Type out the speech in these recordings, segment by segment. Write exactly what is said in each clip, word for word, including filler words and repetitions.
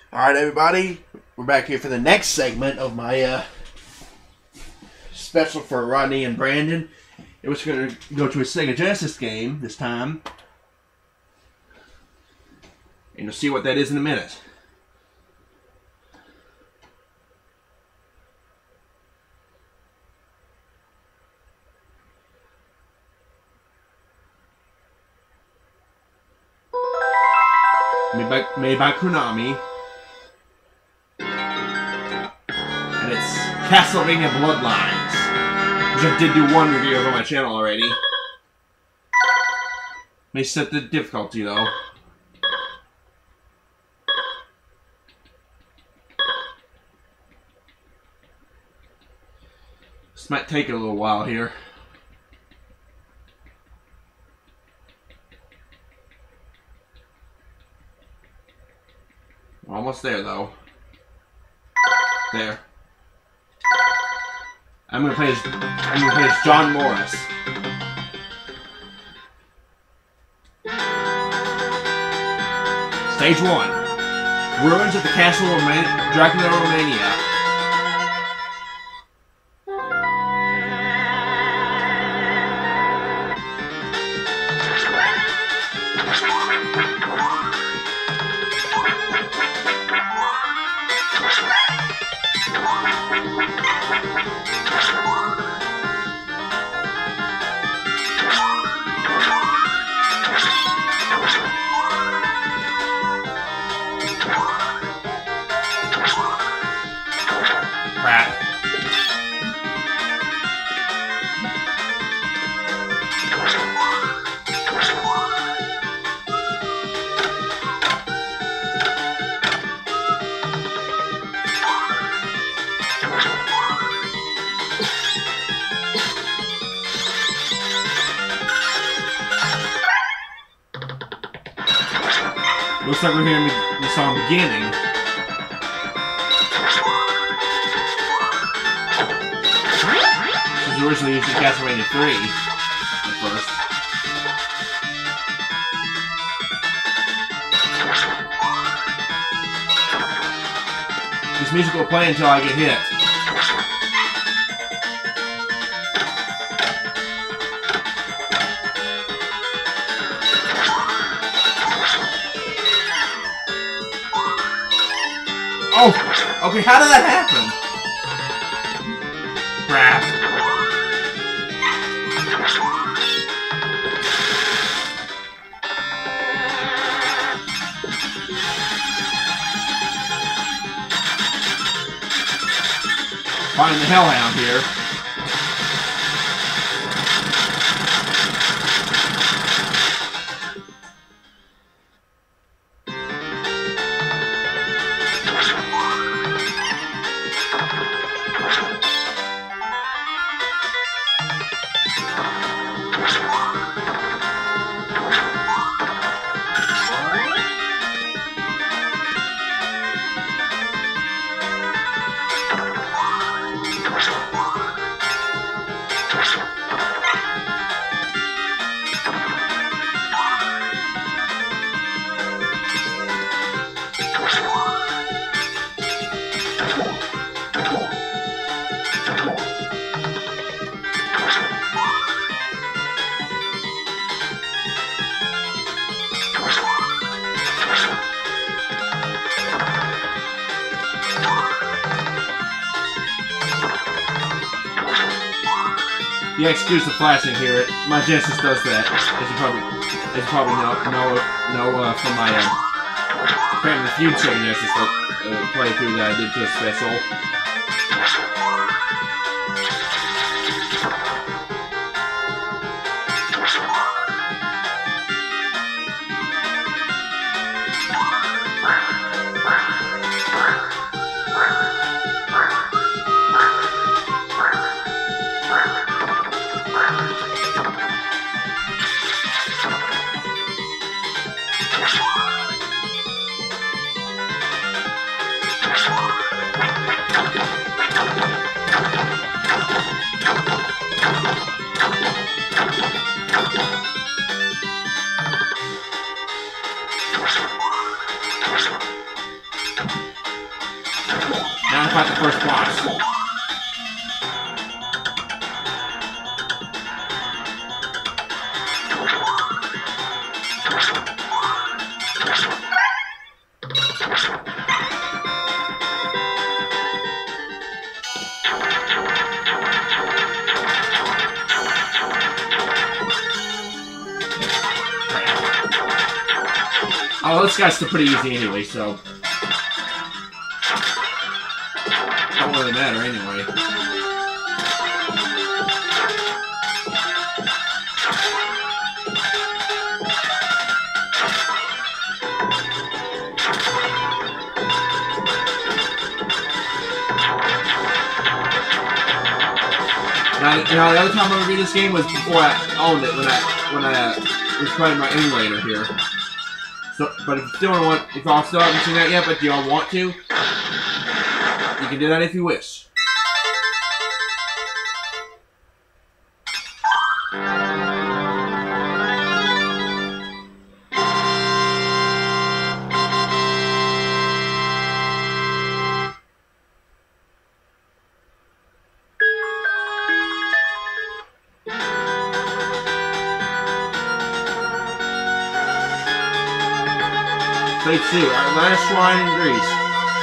Alright, everybody, we're back here for the next segment of my uh, special for Rodney and Brandon. It was going to go to a Sega Genesis game this time. And you'll see what that is in a minute. Made by, made by Konami. And it's Castlevania Bloodlines, which I did do one review of on my channel already. May set the difficulty though. This might take a little while here. We're almost there though. There. I'm gonna play as I'm gonna play as John Morris. Stage one. Ruins of the Castle of Man Dracula Romania. Looks like we're hearing the song beginning. This was originally used in Castlevania three at first. This music will play until I get hit. Oh, okay, how did that happen? Crap. Find the Hellhound here. Yeah, excuse the flashing here. My Genesis does that, as you probably, as you probably know, know, know uh, from my uh, Family Feud Sega Genesis uh, playthrough that I did to a special. You to fight the first boss. Oh, this guy's still pretty easy anyway, so don't really matter anyway. Now, now the other time I reviewed this game was before I owned it, when I when I uh, was playing my emulator here. So, but if you still want, if y'all still haven't seen that yet, but y'all want to, you can do that if you wish. Phase two, our last shrine in Greece.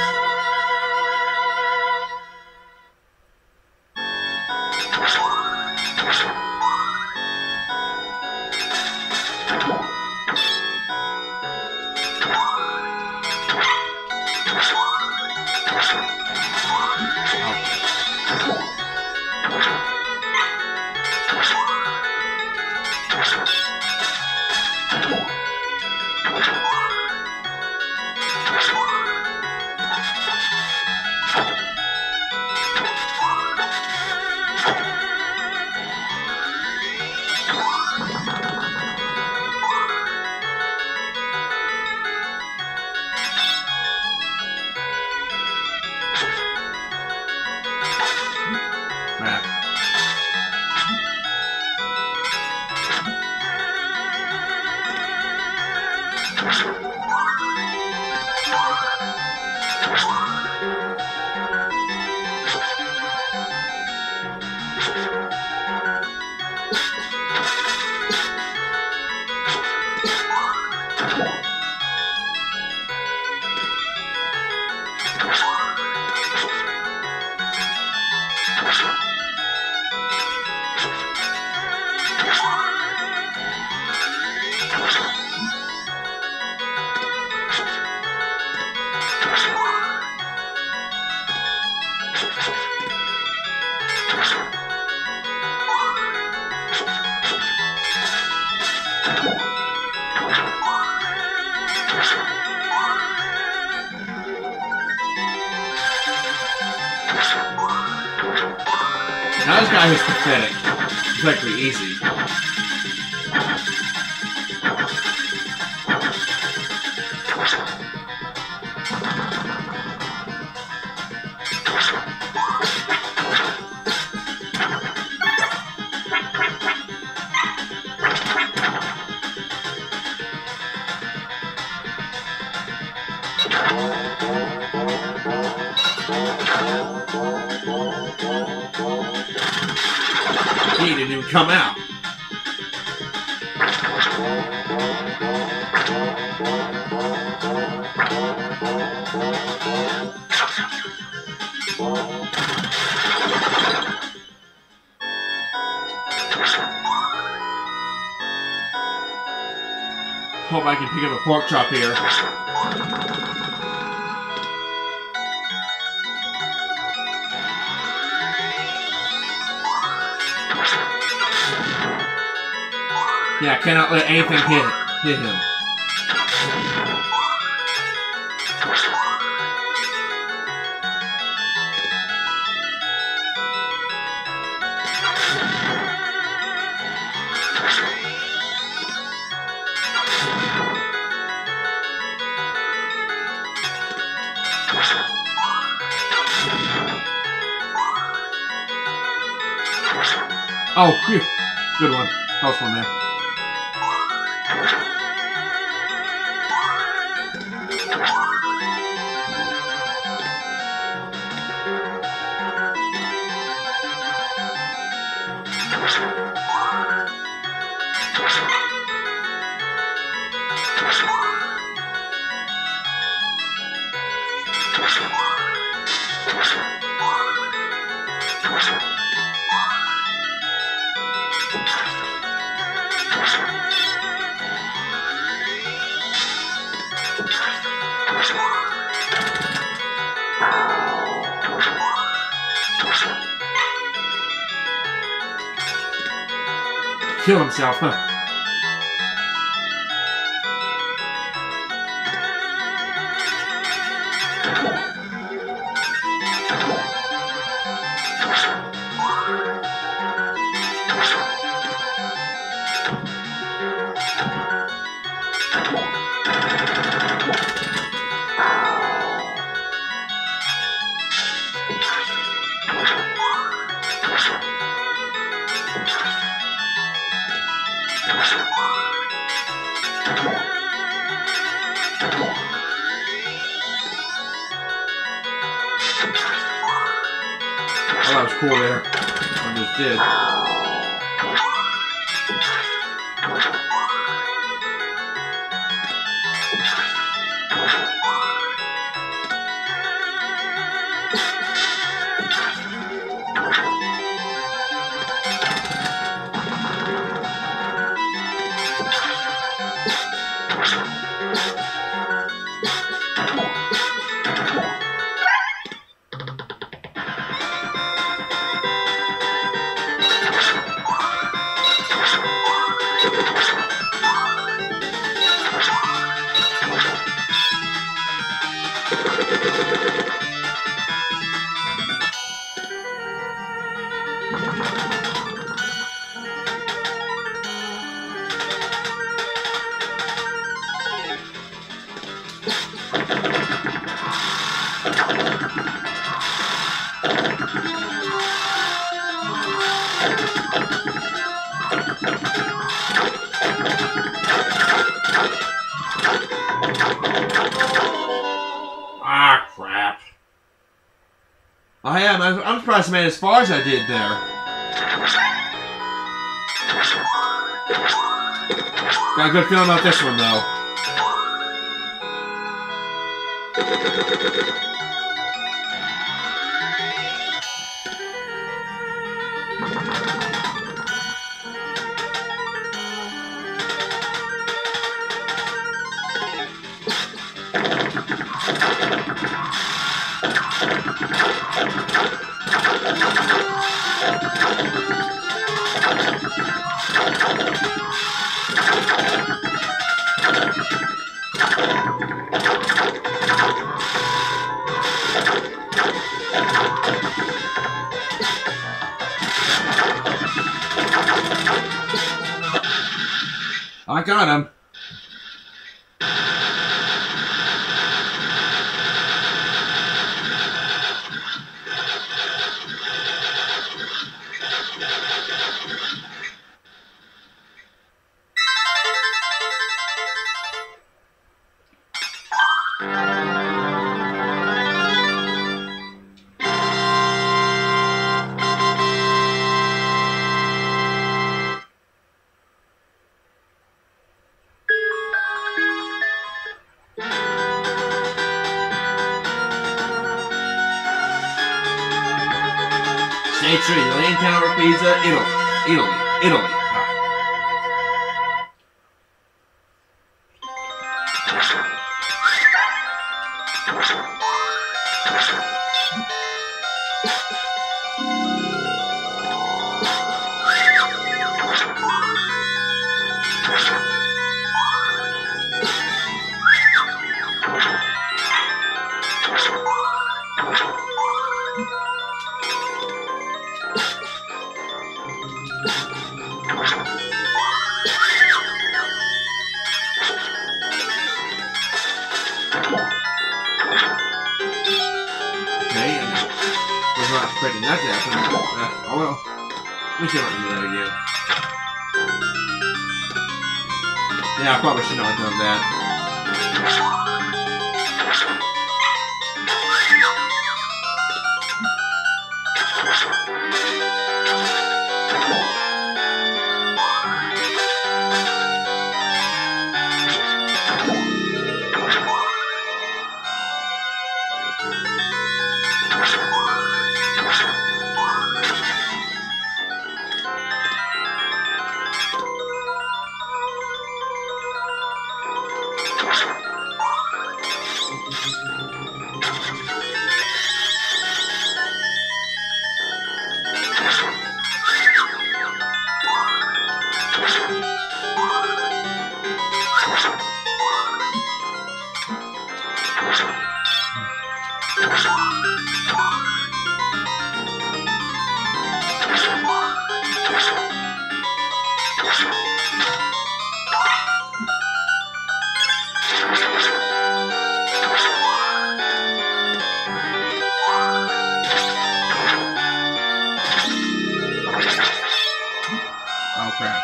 Now this guy is pathetic. It's actually easy. He didn't even come out. Hope I can pick up a pork chop here. Yeah, I cannot let anything hit hit him. Oh, phew. Good one. Close one there. Kill himself, huh? Oh, that was cool there. I just did. Ah, crap. I am. I'm, I'm surprised I made as far as I did there. Got a good feeling about this one, though. I got him. State Street, Lane Tower, Pizza, Italy, Italy, Italy. Expecting that to happen. Uh, oh well. Let me see if I can do that again. Yeah, I probably should not have done that. Oh crap.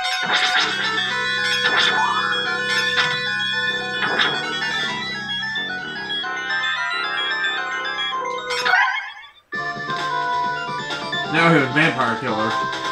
Now we have a vampire killer.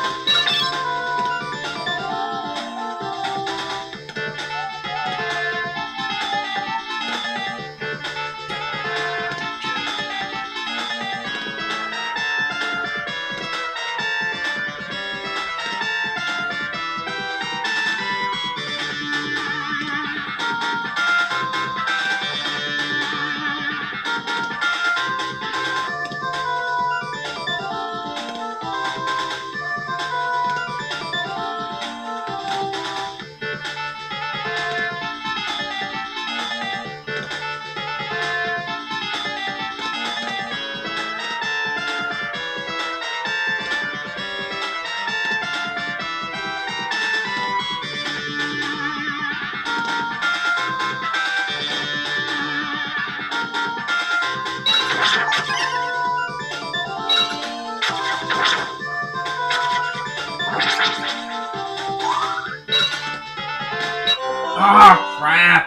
Oh, crap!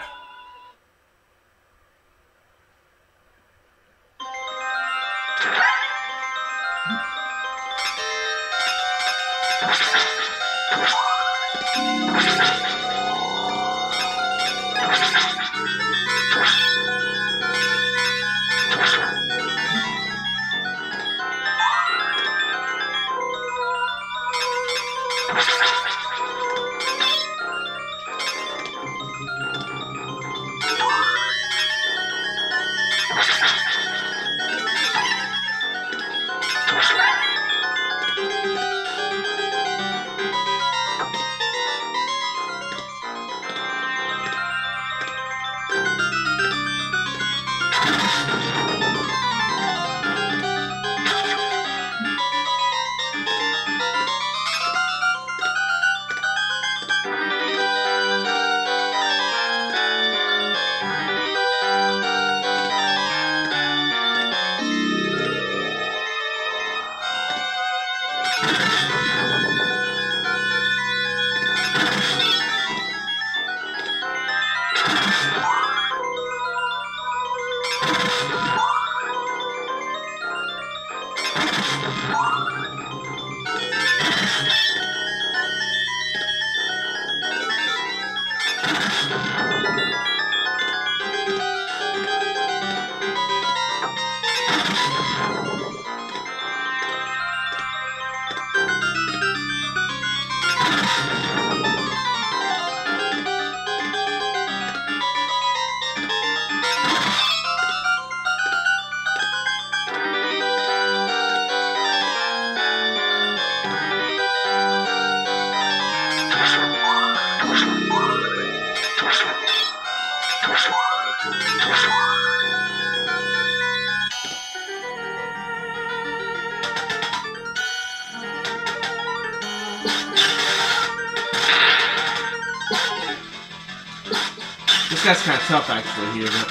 This guy's kind of tough, actually, here, but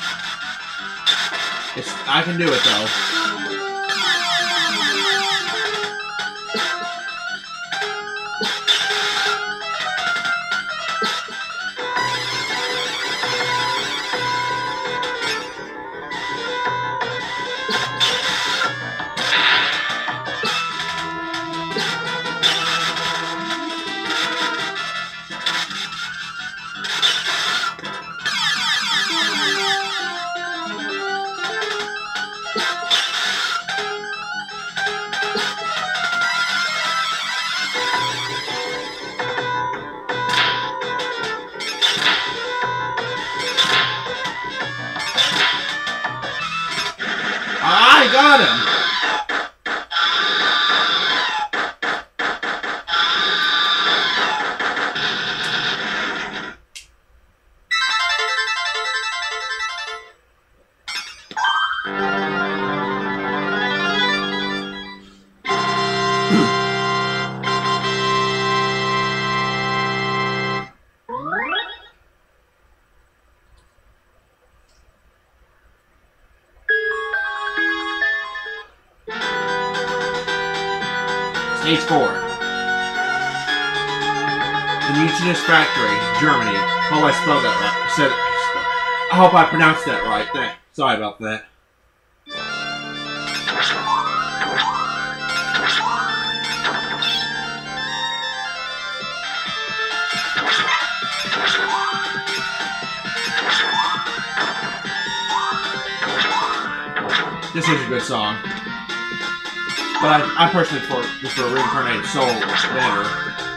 it's I can do it though. got him! Stage four. The Mutinous Factory, Germany. Hope I spelled that right. I said it. I hope I pronounced that right. Thank- Sorry about that. This is a good song. But I, I personally prefer Reincarnated Soul better.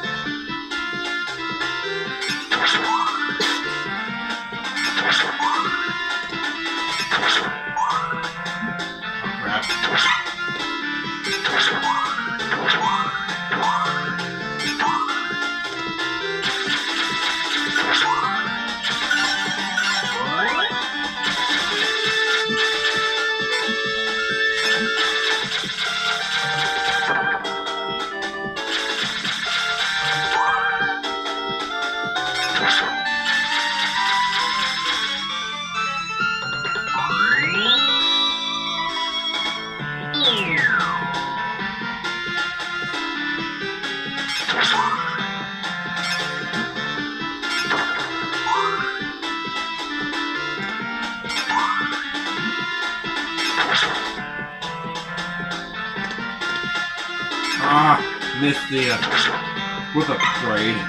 Ah, missed the uh, whip upgrade.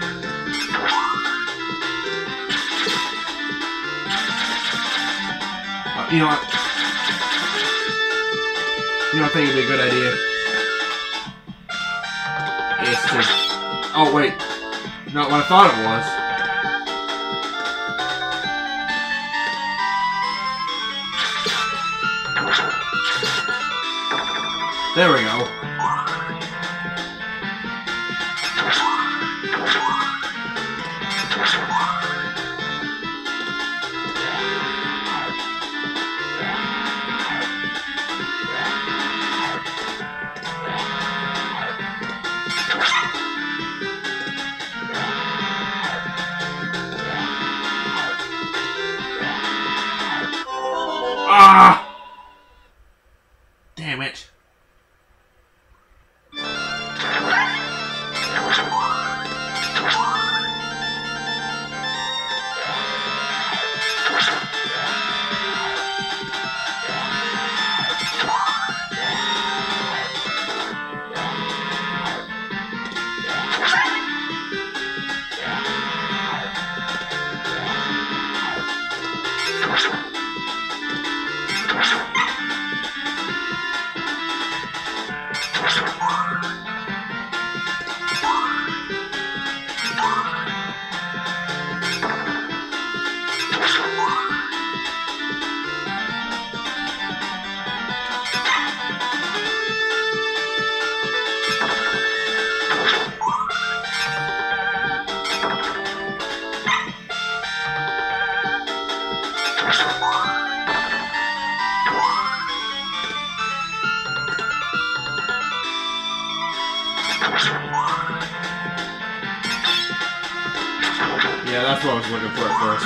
Uh, you know what? You know, I think it'd be a good idea. It's to. Oh wait, not what I thought it was. There we go. Ah! Damn it. Yeah, that's what I was looking for at first.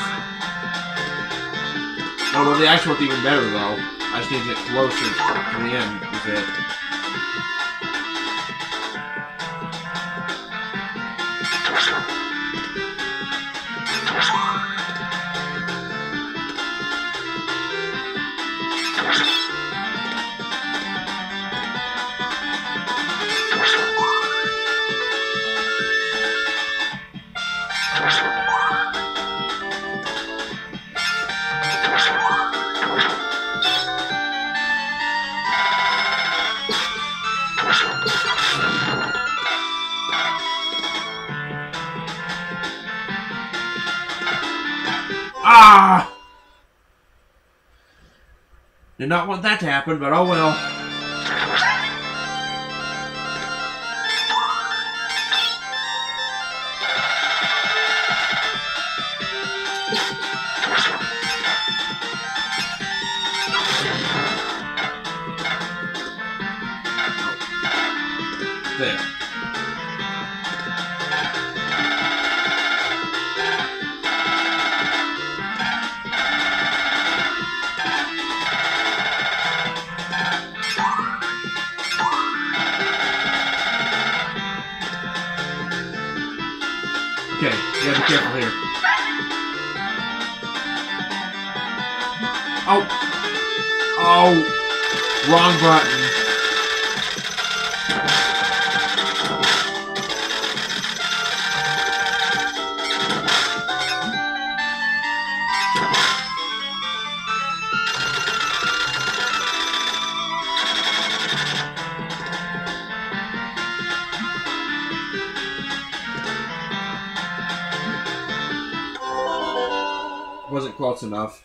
Oh, well, the actual looked even better, though. I just need to get closer to the end with it. Did not want that to happen, but oh well. There. Okay, you gotta be careful here. Oh! Oh! Wrong button. Wasn't close enough.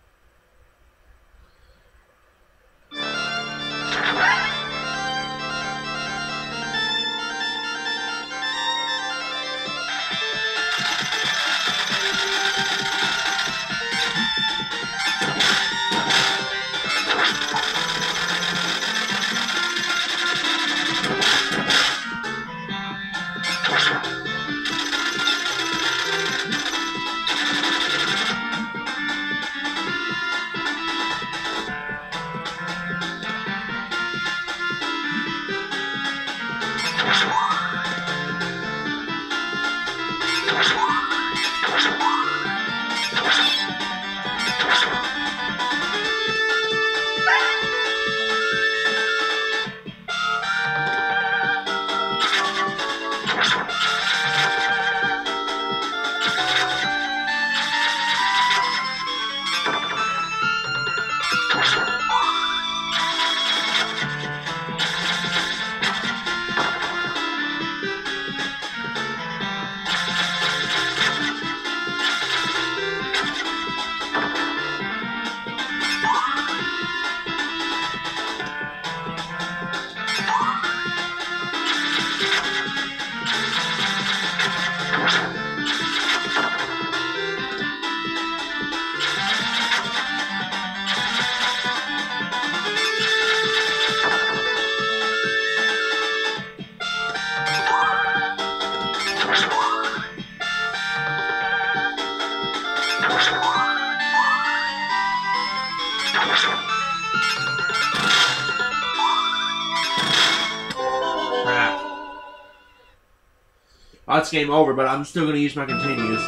Oh, it's game over, but I'm still going to use my continues.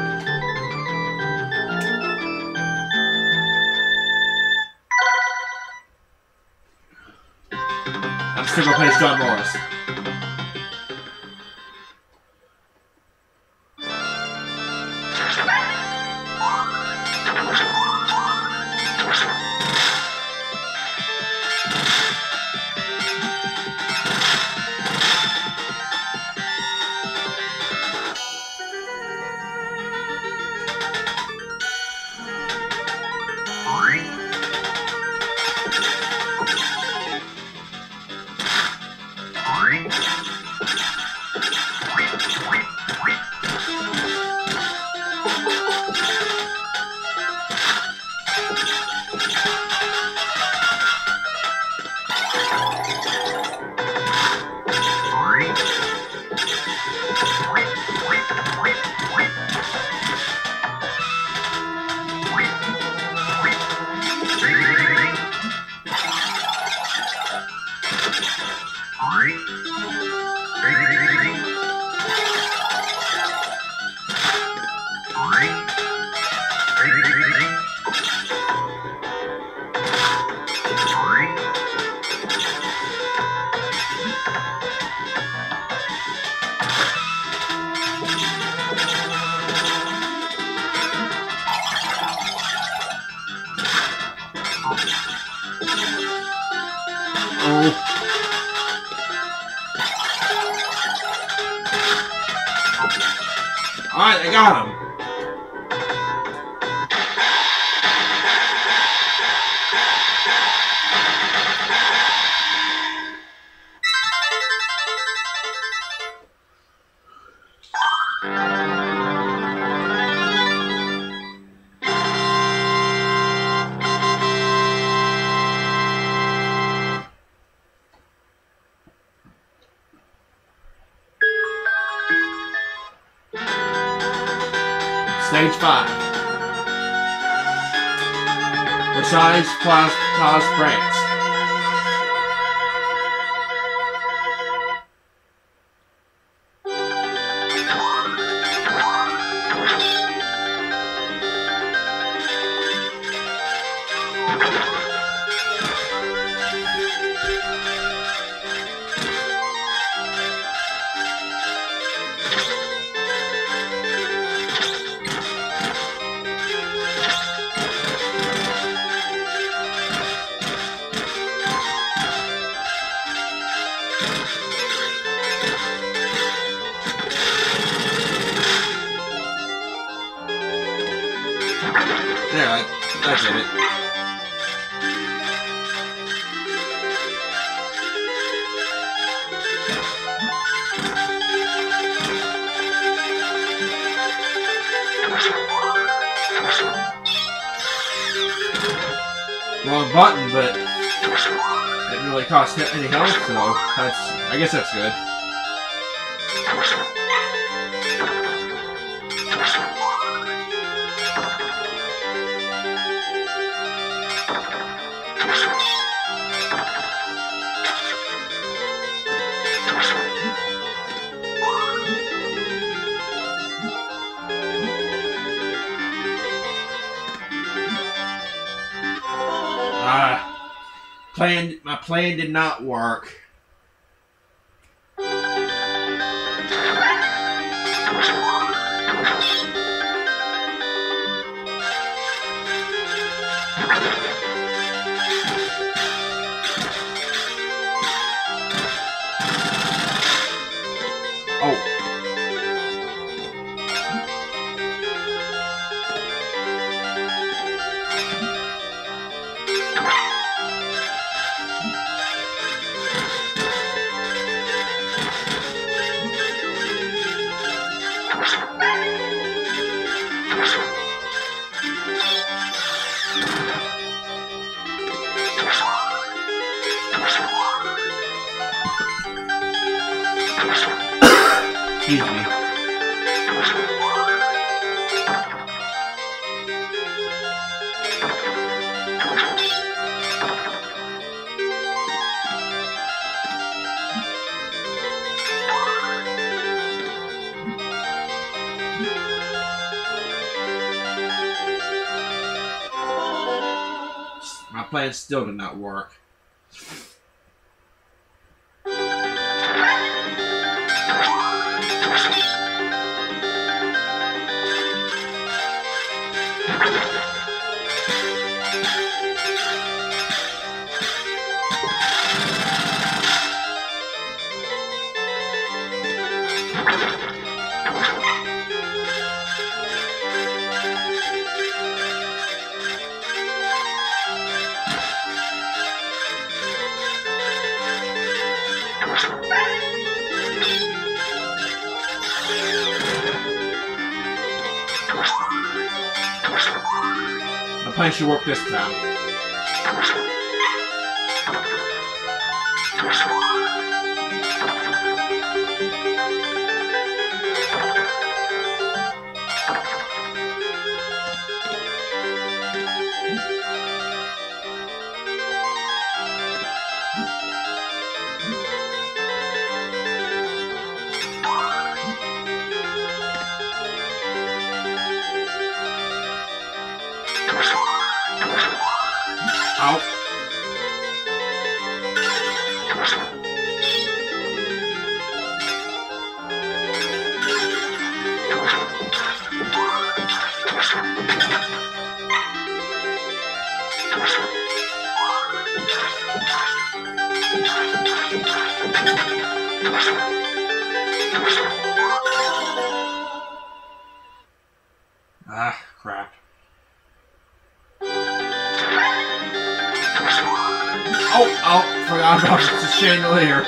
I'm still going to play John Morris. Alright, I got him. Stage five. Versailles Plaza, Plaza, France. There, I, I did it. Wrong button, but it didn't really cost any health, so that's, I guess that's good. Ah, plan, my plan did not work. Oh. Excuse me. My plan still did not work. My plan should work this time. Out. Ah, crap. Oh, oh, forgot about the chandelier.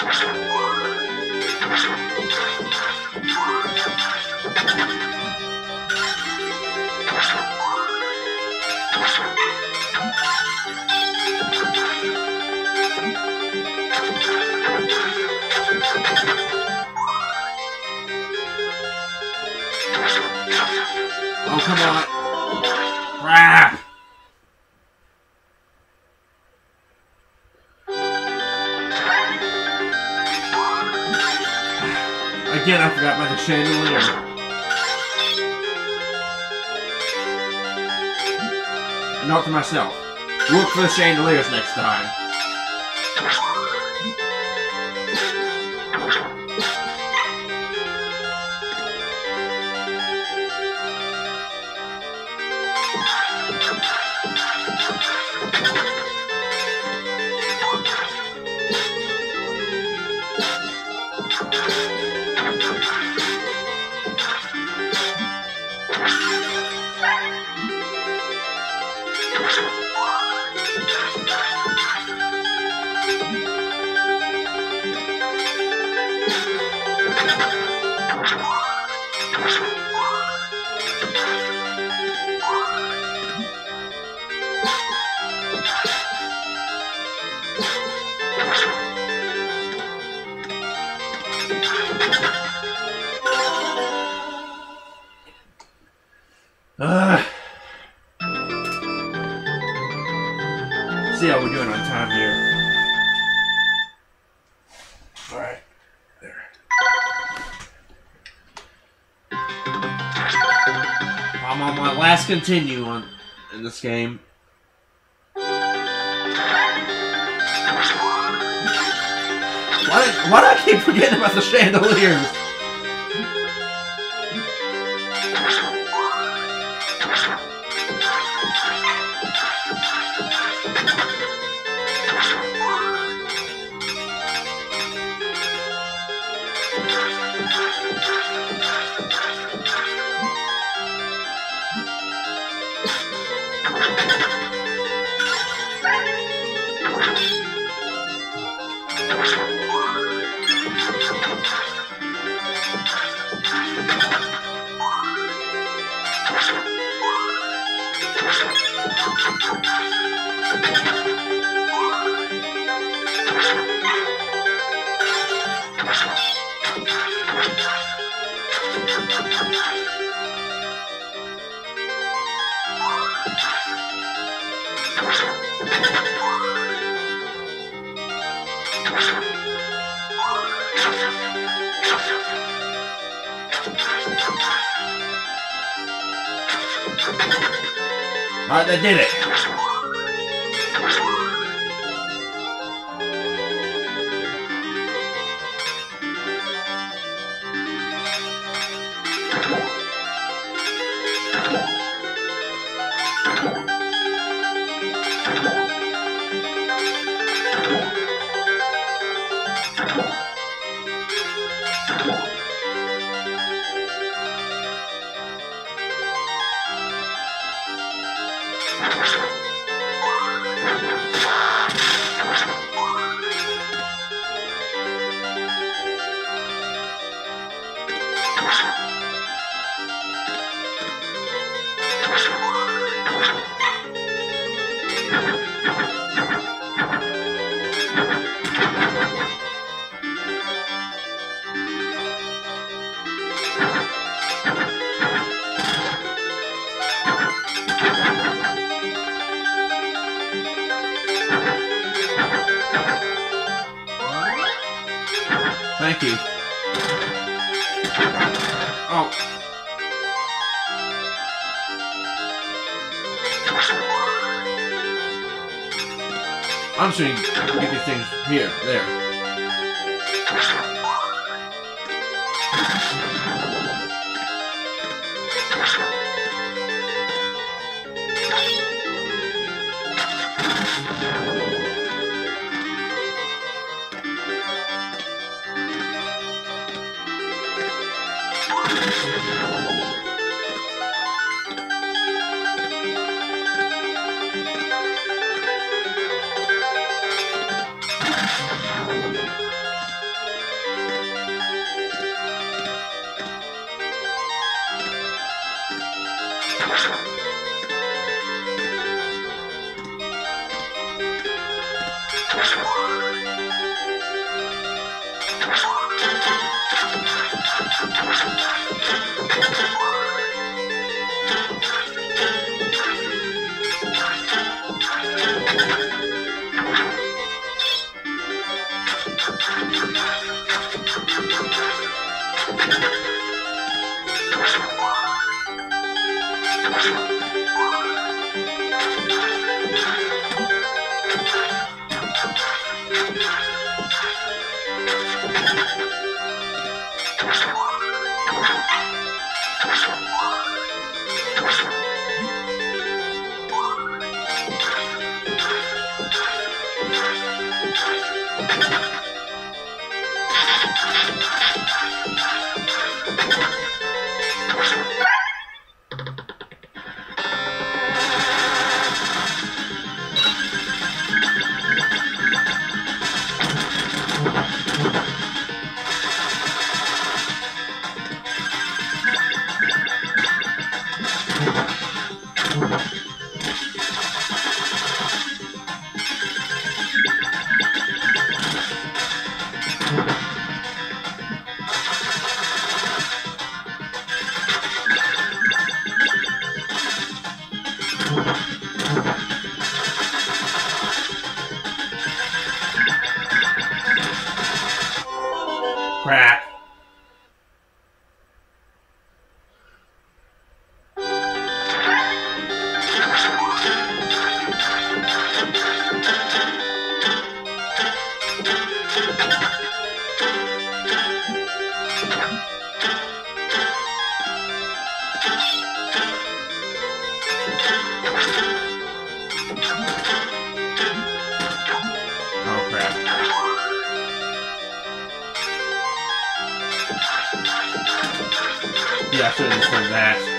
Oh, come on. Crap! Again, I forgot about the chandelier. Note to myself. Look for the chandeliers next time. Uh, see how we're doing on time here. Alright. There. I'm on my last continue on in this game. Why did, why do I keep forgetting about the chandeliers? Alright, they did it. Thank you. Oh. I'm just gonna get these things here, there. Crap. Oh crap. Yeah, I should have just done that.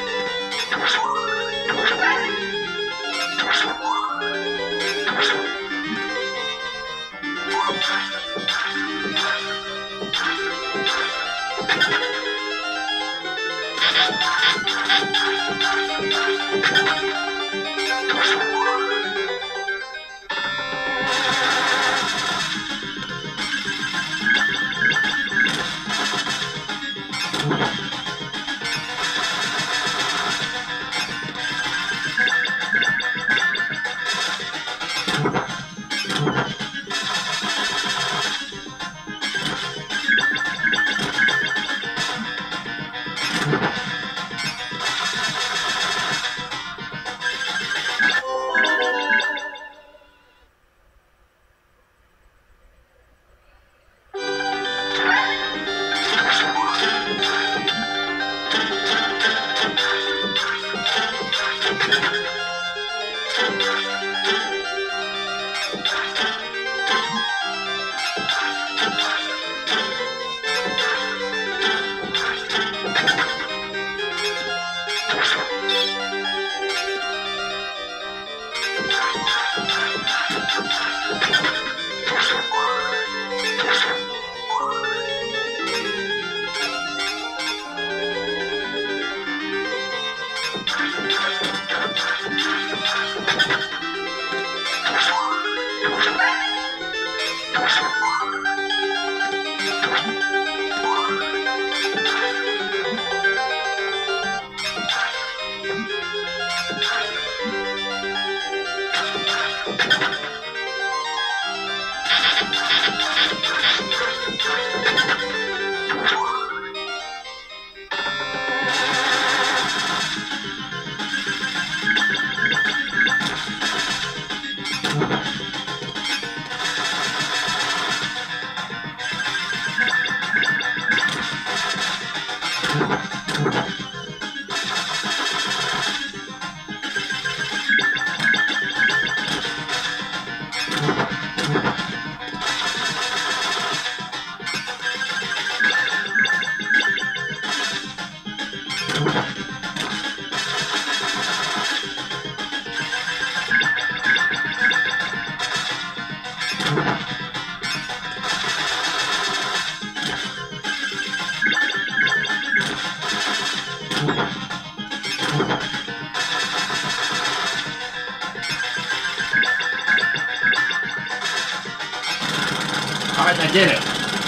Alright, I did it.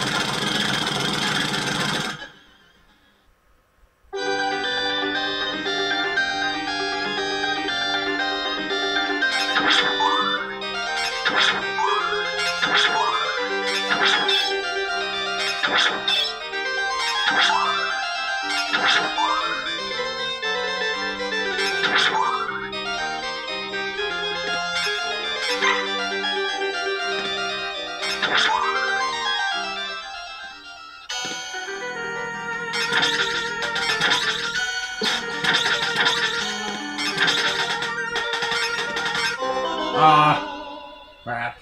Ah, crap.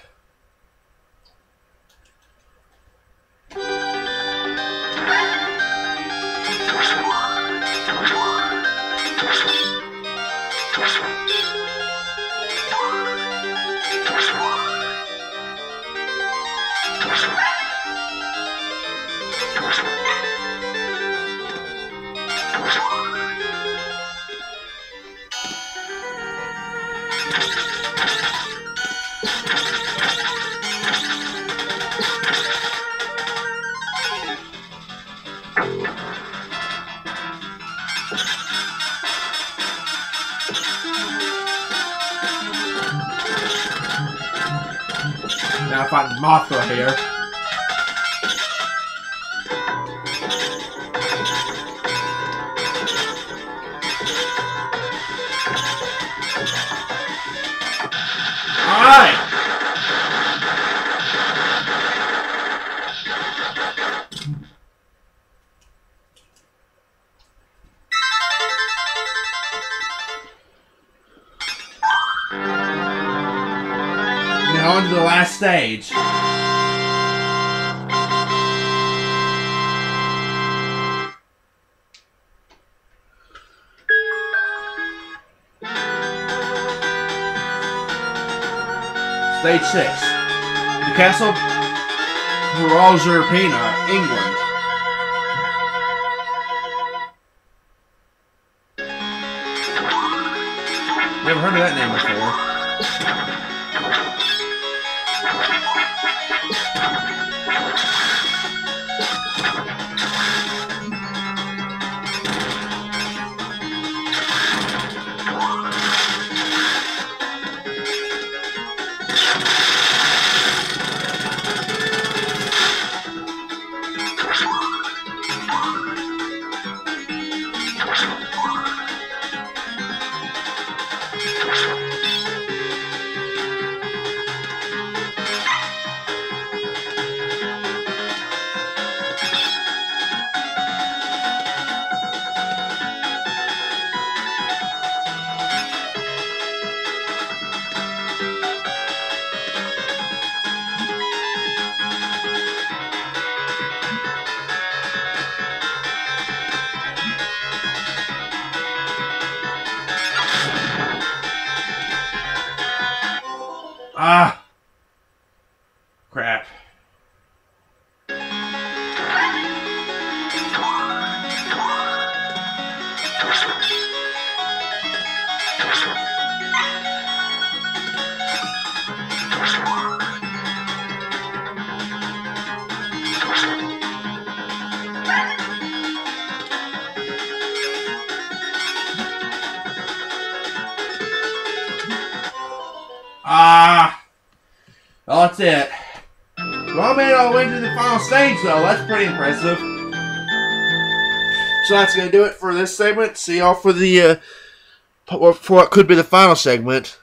Now I find Mothra here. Alright! Now on to the last stage. Stage six. The Castle Proserpina, England. Never heard of that name before. Ah! Crap. Ah! Well, that's it. Well, I made it all the way to the final stage, though. That's pretty impressive. So that's going to do it for this segment. See y'all for the, uh, for what could be the final segment.